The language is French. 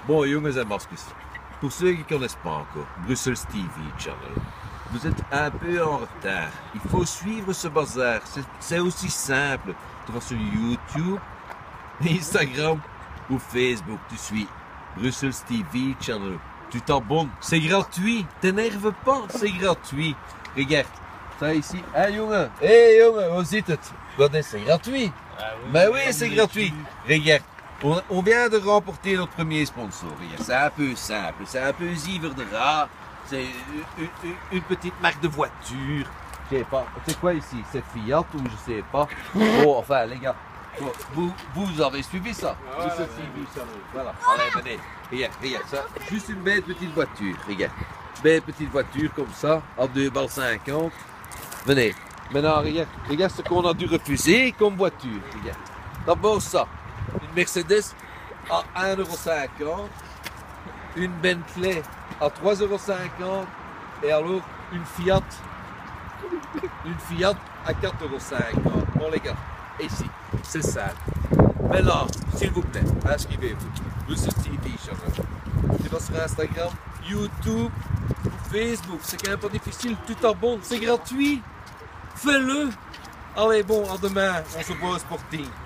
Bon, jongens en maskers, pour ceux qui ne connaissent pas encore, Brussels TV Channel, vous êtes un peu en retard. Il faut suivre ce bazar. C'est aussi simple. Tu vas sur YouTube, Instagram ou Facebook. Tu suis Brussels TV Channel. Tu t'abonnes. C'est gratuit. T'énerve pas. C'est gratuit. Regarde. Ça ici. Hé jongen. Hé jongen, hoe zit het? Wat is, c'est gratuit. Mais oui, c'est gratuit. Regarde. On vient de remporter notre premier sponsor. C'est un peu simple. C'est un peu Ziverdera. C'est une petite marque de voiture. Je sais pas. C'est quoi ici? C'est Fiat ou je sais pas. Bon, enfin, les gars. Vous avez suivi ça? Voilà. Allez, venez. Regarde ça. Juste une belle petite voiture. Regarde. Belle petite voiture comme ça. À 2,50 balles. Venez. Maintenant, regarde ce qu'on a dû refuser comme voiture. Regarde. D'abord ça. Une Mercedes à 1,50 €. Une Bentley à 3,50 € et alors une Fiat à 4,50 €. Bon les gars, ici, c'est ça. Maintenant, s'il vous plaît, inscrivez-vous. Brussels TV Channel. Tu vas sur Instagram, YouTube, Facebook. C'est quand même pas difficile, tu t'abonnes, c'est gratuit. Fais-le. Allez bon, à demain, on se voit au Sporting.